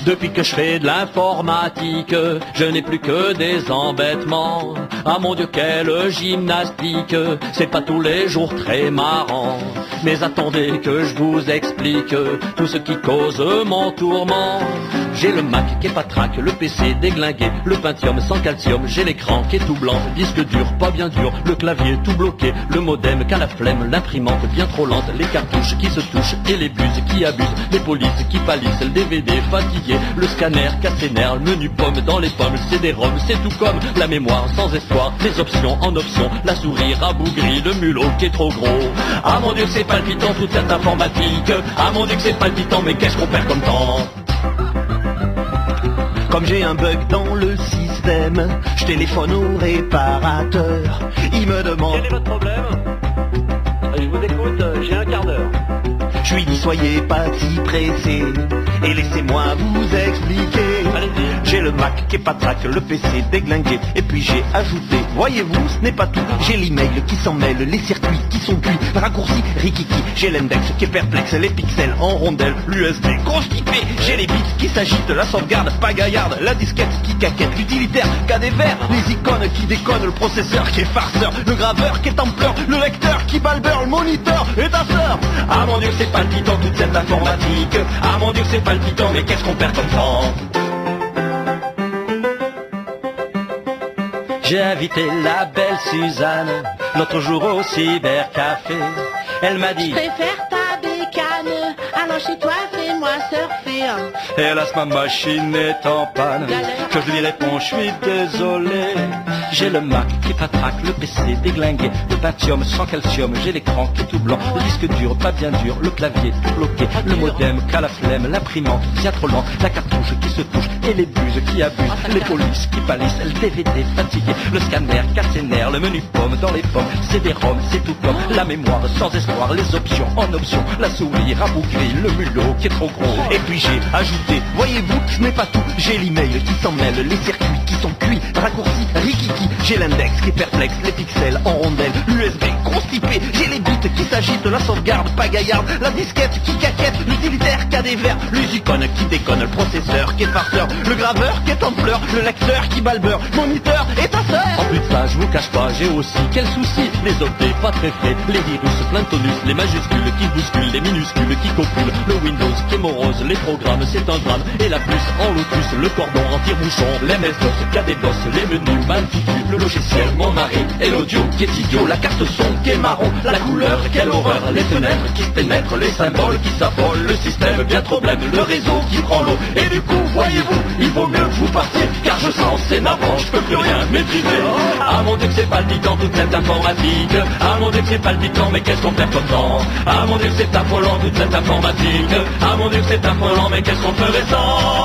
Depuis que je fais de l'informatique, je n'ai plus que des embêtements. Ah mon Dieu, quelle gymnastique, c'est pas tous les jours très marrant. Mais attendez que je vous explique tout ce qui cause mon tourment. J'ai le Mac qui est patraque, le PC déglingué, le Pentium sans calcium, j'ai l'écran qui est tout blanc, le disque dur pas bien dur, le clavier tout bloqué, le modem qu'à la flemme, l'imprimante bien trop lente, les cartouches qui se touchent et les buses qui abusent, les polices qui pâlissent, le DVD fatigué, le scanner casse-nerfs, le menu pomme dans les pommes, le CD-ROM, c'est tout comme la mémoire sans espoir, les options en option, la souris rabougrie, le mulot qui est trop gros. Ah mon Dieu que c'est palpitant toute cette informatique, ah mon Dieu que c'est palpitant mais qu'est-ce qu'on perd comme temps. Comme j'ai un bug dans le système, je téléphone au réparateur. Il me demande: quel est votre problème? Je vous écoute, j'ai un quart d'heure. Je lui dis: soyez pas si pressés et laissez-moi vous expliquer. J'ai le Mac qui est patraque, le PC déglingué, et puis j'ai ajouté, voyez-vous, ce n'est pas tout. J'ai l'email qui s'en mêle, les circuits qui sont cuits, raccourcis, rikiki. J'ai l'index qui est perplexe, les pixels en rondelle, l'USB constipé. J'ai les bits qui s'agitent, la sauvegarde pagaillarde, la disquette qui caquette, l'utilitaire qu'a des verres, les icônes qui déconnent, le processeur qui est farceur, le graveur qui est en pleurs, le lecteur qui balbeur, le moniteur et ta sœur. Ah mon Dieu c'est palpitant toute cette informatique, ah mon Dieu c'est palpitant mais qu'est-ce qu'on perd comme temps. J'ai invité la belle Suzanne l'autre jour au cybercafé. Elle m'a dit: je préfère ta bécane, alors chez toi fais-moi surfer. Hélas ma machine est en panne. Que je lui réponds: je suis désolé. J'ai le Mac qui patraque, le PC déglingué, le Pentium sans calcium, j'ai l'écran qui est tout blanc, le disque dur pas bien dur, le clavier tout bloqué, le modem qu'à la flemme, l'imprimante bien trop lent, la cartouche qui se touche et les buses qui abusent, les polices qui pâlissent, le DVD fatigué, le scanner casse-nerfs, le menu pomme dans les pommes, CD-ROM c'est tout comme la mémoire sans espoir, les options en option, la souris rabougrie, le mulot qui est trop gros. Et puis j'ai ajouté, voyez-vous, ce n'est pas tout, j'ai l'email qui s'en mêle, les circuits qui sont cuits, raccourcis, rikiki. J'ai l'index qui est perplexe, les pixels en rondelle, l'USB constipé, j'ai les bits qui s'agitent, la sauvegarde pagaillarde, la disquette qui caquette, l'utilitaire qui a des verres, les icônes qui déconnent, le processeur qui est farceur, le graveur qui est en pleurs, le lecteur qui balbeur, moniteur et ta sœur. En plus de ça, je vous cache pas, j'ai aussi quel souci, les updates pas très frais, les virus plein de tonus, les majuscules qui bousculent, les minuscules qui copulent, le Windows qui est morose, les programmes c'est un drame, et la puce en lotus, le cordon en tire-bouchon, les MS-DOS qui a des DOS, les menus magnifiques, le logiciel mon mari, et l'audio qui est idiot, la carte son qui est marron, la couleur quelle horreur, les fenêtres qui se pénètrent, les symboles qui s'affolent, le système bien trop blême, le réseau qui prend l'eau, et du coup voyez-vous, il vaut mieux que vous partiez, car je sens c'est navrant, je peux plus rien maîtriser. Ah mon Dieu que c'est palpitant toute cette informatique, ah mon Dieu que c'est palpitant mais qu'est-ce qu'on perd comme temps. Ah mon Dieu que c'est affolant toute cette informatique, ah mon Dieu que c'est affolant mais qu'est-ce qu'on ferait sans.